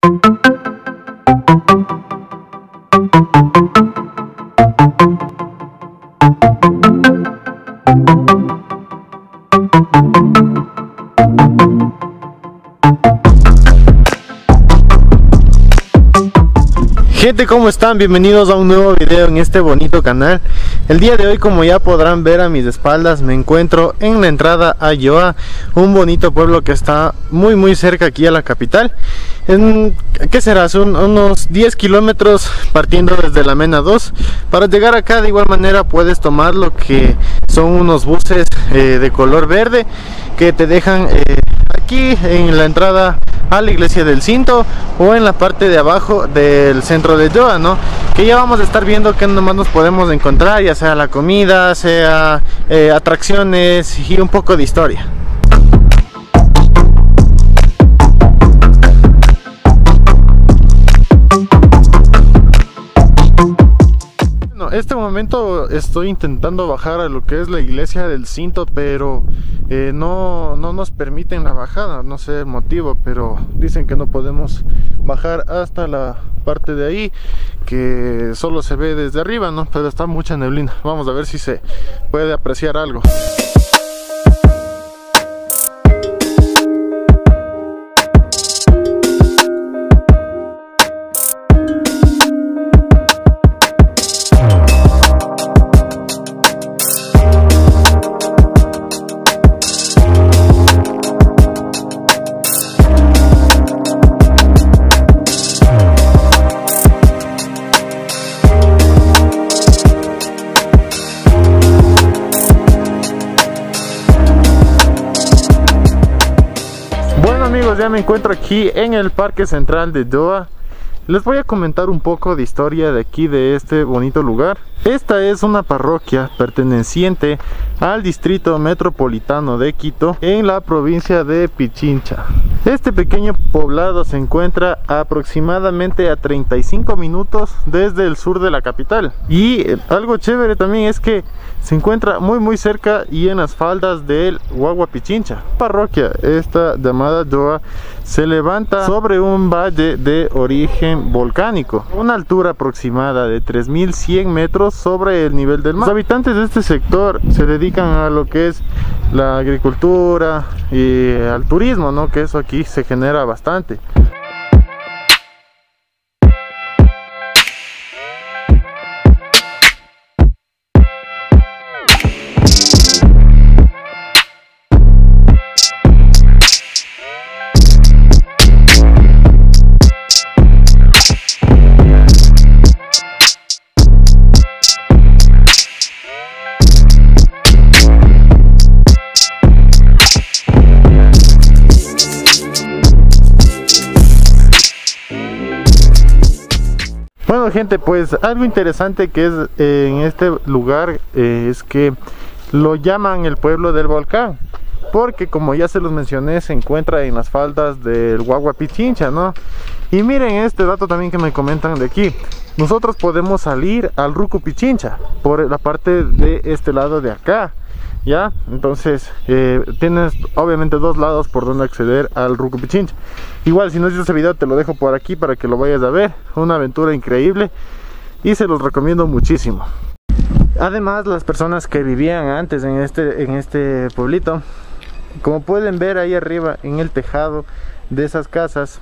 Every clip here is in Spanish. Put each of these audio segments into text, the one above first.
Gente, ¿cómo están? Bienvenidos a un nuevo video en este bonito canal. El día de hoy, como ya podrán ver a mis espaldas, me encuentro en la entrada a Yoa, un bonito pueblo que está muy cerca aquí a la capital. ¿Qué será? Son unos 10 kilómetros partiendo desde la Mena 2. Para llegar acá, de igual manera, puedes tomar lo que son unos buses de color verde que te dejan aquí en la entrada a la iglesia del Cinto o en la parte de abajo del centro de Yoa, ¿no? Que ya vamos a estar viendo qué nomás nos podemos encontrar, ya sea la comida, sea atracciones y un poco de historia. En este momento estoy intentando bajar a lo que es la iglesia del Cinto, pero no nos permiten la bajada. No sé el motivo, pero dicen que no podemos bajar hasta la parte de ahí, que solo se ve desde arriba, ¿no? Pero está mucha neblina. Vamos a ver si se puede apreciar algo. Amigos, ya me encuentro aquí en el Parque Central de Yoa. Les voy a comentar un poco de historia de aquí, de este bonito lugar. Esta es una parroquia perteneciente al distrito metropolitano de Quito, en la provincia de Pichincha. Este pequeño poblado se encuentra aproximadamente a 35 minutos desde el sur de la capital. Y algo chévere también es que se encuentra muy cerca y en las faldas del Guagua Pichincha. La parroquia, esta llamada Yoa, se levanta sobre un valle de origen volcánico, a una altura aproximada de 3100 metros sobre el nivel del mar. Los habitantes de este sector se dedican a lo que es la agricultura y al turismo, ¿no? Que eso aquí se genera bastante. Bueno, gente, pues algo interesante que es en este lugar es que lo llaman el pueblo del volcán, porque como ya se los mencioné, se encuentra en las faldas del Guagua Pichincha, ¿no? Y miren este dato también que me comentan de aquí. Nosotros podemos salir al Rucu Pichincha por la parte de este lado de acá, ¿ya? Entonces tienes obviamente dos lados por donde acceder al Rucu Pichincha. Igual, si no has visto ese video, te lo dejo por aquí para que lo vayas a ver. Una aventura increíble y se los recomiendo muchísimo. Además, las personas que vivían antes en este pueblito, como pueden ver ahí arriba en el tejado de esas casas,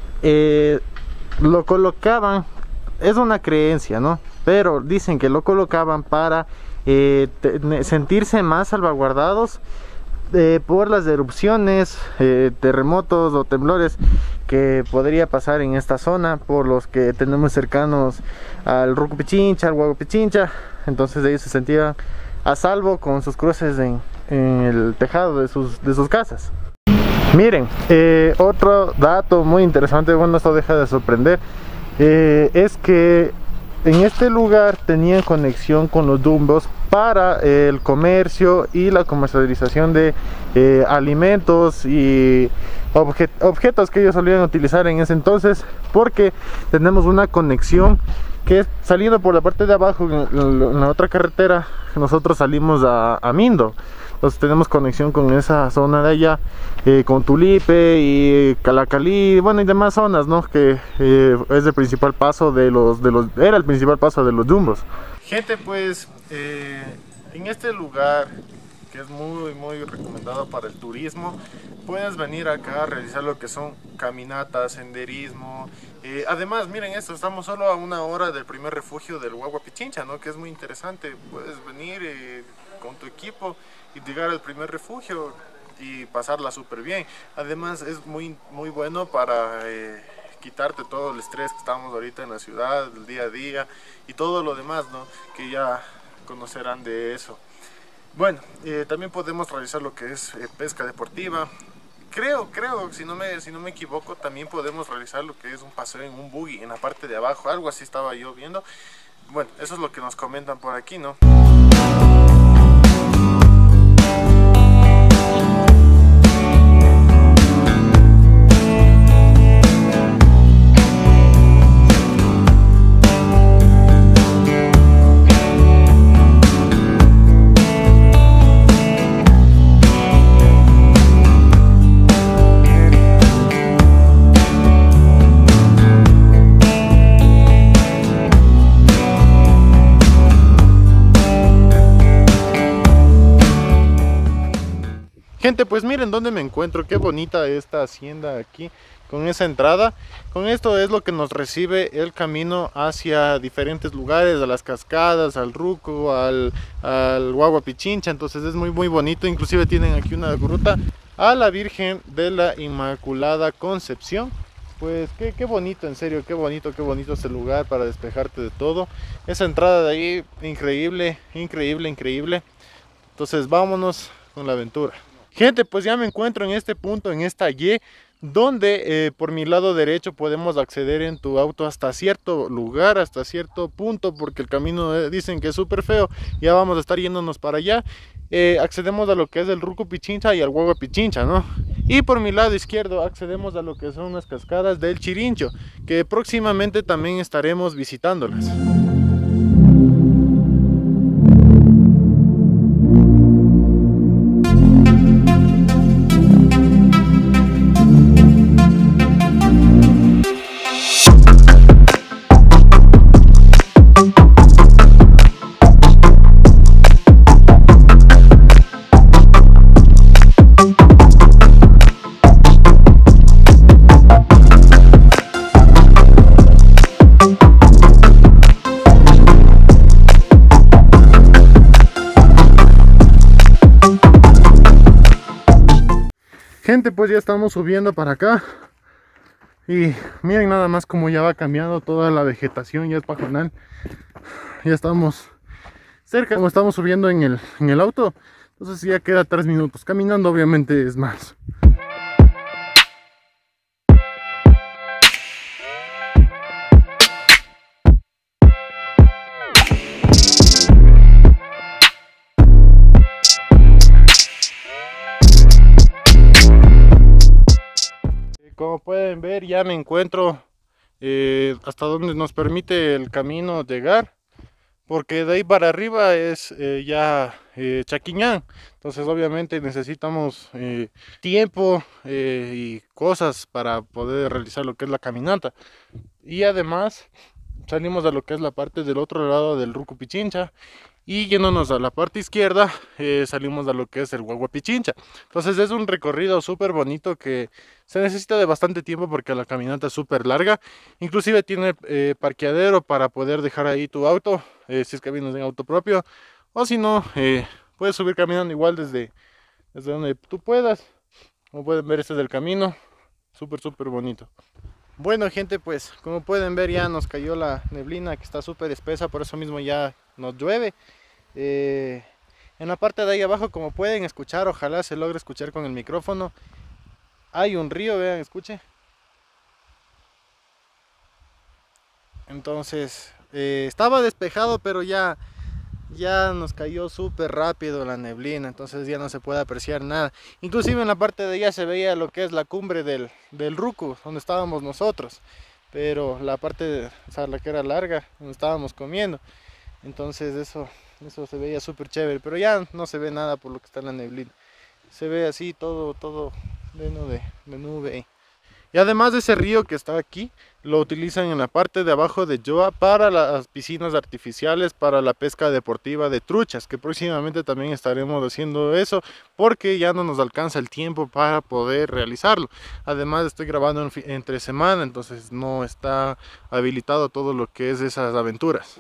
lo colocaban, es una creencia, ¿no? Pero dicen que lo colocaban para sentirse más salvaguardados por las erupciones, terremotos o temblores que podría pasar en esta zona, por los que tenemos cercanos al Rucu Pichincha, al Guagua Pichincha. Entonces ellos se sentían a salvo con sus cruces en el tejado de sus casas. Miren, otro dato muy interesante, bueno, esto deja de sorprender, es que en este lugar tenían conexión con los dumbos para el comercio y la comercialización de alimentos y objetos que ellos solían utilizar en ese entonces, porque tenemos una conexión que es saliendo por la parte de abajo en la otra carretera. Nosotros salimos a Mindo. Entonces tenemos conexión con esa zona de allá, con Tulipe y Calacalí, bueno, y demás zonas, ¿no? Que es el principal paso era el principal paso de los jumbos. Gente, pues en este lugar, que es muy recomendado para el turismo, puedes venir acá a realizar lo que son caminatas, senderismo. Además, miren esto, estamos solo a 1 hora del primer refugio del Guagua Pichincha, ¿no? Que es muy interesante. Puedes venir con tu equipo y llegar al primer refugio y pasarla súper bien. Además, es muy bueno para quitarte todo el estrés que estamos ahorita en la ciudad, el día a día y todo lo demás, ¿no? Que ya conocerán de eso. Bueno, también podemos realizar lo que es pesca deportiva. Creo, si no me equivoco, también podemos realizar lo que es un paseo en un buggy en la parte de abajo, algo así estaba yo viendo. Bueno, eso es lo que nos comentan por aquí, ¿no? Gente, pues miren dónde me encuentro, qué bonita esta hacienda aquí, con esa entrada. Con esto es lo que nos recibe el camino hacia diferentes lugares, a las cascadas, al Ruco, al Guagua Pichincha. Entonces es muy bonito, inclusive tienen aquí una gruta a la Virgen de la Inmaculada Concepción. Pues qué bonito, en serio, qué bonito este lugar para despejarte de todo. Esa entrada de ahí, increíble. Entonces vámonos con la aventura. Gente, pues ya me encuentro en este punto, en esta Y, donde por mi lado derecho podemos acceder en tu auto hasta cierto lugar, hasta cierto punto, porque el camino dicen que es súper feo. Ya vamos a estar yéndonos para allá. Accedemos a lo que es el Ruco Pichincha y al Guagua Pichincha, ¿no? Y por mi lado izquierdo accedemos a lo que son las cascadas del Chirincho, que próximamente también estaremos visitándolas. Gente, pues ya estamos subiendo para acá y miren nada más como ya va cambiando toda la vegetación, ya es pajonal. Ya estamos cerca, como estamos subiendo en el auto, entonces ya queda 3 minutos, caminando obviamente es más. Como pueden ver, ya me encuentro hasta donde nos permite el camino llegar, porque de ahí para arriba es ya Chaquiñán. Entonces obviamente necesitamos tiempo y cosas para poder realizar lo que es la caminata. Y además salimos a lo que es la parte del otro lado del Ruco Pichincha, y yéndonos a la parte izquierda salimos a lo que es el Guagua Pichincha. Entonces es un recorrido súper bonito que se necesita de bastante tiempo porque la caminata es súper larga. Inclusive tiene parqueadero para poder dejar ahí tu auto, si es que vienes en auto propio, o si no, puedes subir caminando igual desde donde tú puedas. Como pueden ver, este es el camino, súper bonito. Bueno gente, pues como pueden ver ya nos cayó la neblina que está súper espesa, por eso mismo ya nos llueve. En la parte de ahí abajo, como pueden escuchar, ojalá se logre escuchar con el micrófono, hay un río, vean, escuche. Entonces estaba despejado, pero ya nos cayó súper rápido la neblina, entonces ya no se puede apreciar nada. Inclusive en la parte de allá se veía lo que es la cumbre del Ruco, donde estábamos nosotros, pero la parte, o sea, la que era larga, donde estábamos comiendo. Entonces eso eso se veía súper chévere, pero ya no se ve nada por lo que está en la neblina. Se ve así todo lleno de nube. Y además de ese río que está aquí, lo utilizan en la parte de abajo de Joa para las piscinas artificiales, para la pesca deportiva de truchas, que próximamente también estaremos haciendo eso, porque ya no nos alcanza el tiempo para poder realizarlo. Además estoy grabando entre semana, entonces no está habilitado todo lo que es esas aventuras.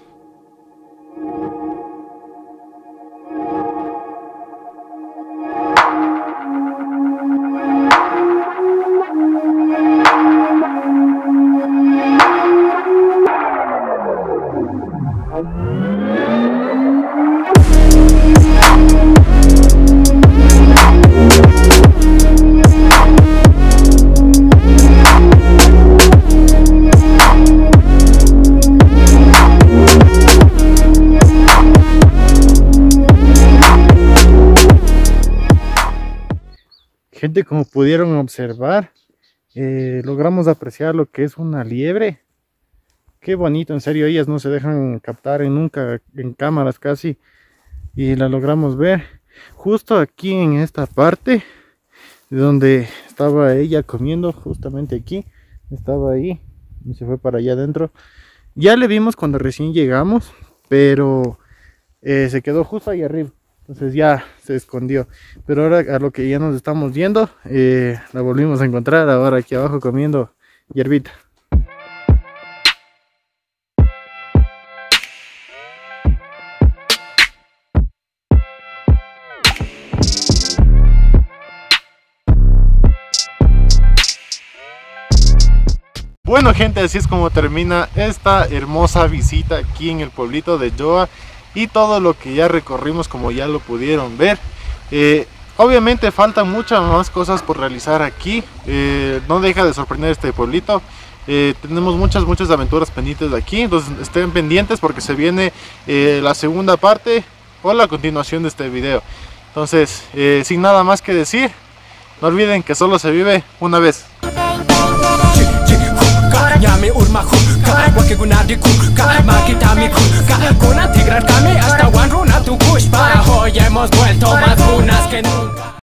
Gente, como pudieron observar, logramos apreciar lo que es una liebre. Qué bonito, en serio, ellas no se dejan captar nunca en cámaras casi, y la logramos ver justo aquí en esta parte donde estaba ella comiendo. Justamente aquí estaba ahí y se fue para allá adentro. Ya le vimos cuando recién llegamos, pero se quedó justo ahí arriba. Entonces ya se escondió, pero ahora a lo que ya nos estamos yendo, la volvimos a encontrar ahora aquí abajo comiendo hierbita. Bueno gente, así es como termina esta hermosa visita aquí en el pueblito de Joa. Y todo lo que ya recorrimos, como ya lo pudieron ver. Obviamente faltan muchas más cosas por realizar aquí. No deja de sorprender este pueblito. Tenemos muchas aventuras pendientes de aquí. Entonces estén pendientes porque se viene la segunda parte o la continuación de este video. Entonces sin nada más que decir, no olviden que solo se vive una vez. Nyame urma kuka, wake gunadi kuka, makitami kuka, con integrar kami hasta one runa tu push para hoy hemos vuelto más runas que nunca.